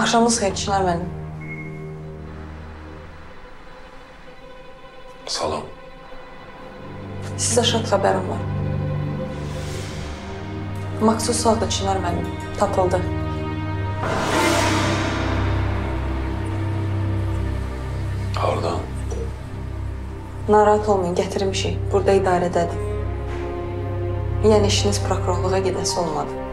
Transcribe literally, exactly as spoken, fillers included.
Axşamınız xeyir, Çinar mənim. Salam. Sizə şad xəbərim var. Maksus saatda Çinar mənim. Tapıldı. Hardan? Narahat olmayın, gətirmişik. Burada idarədədir. Yəni işiniz prokurorluğa gedəsi olmadı.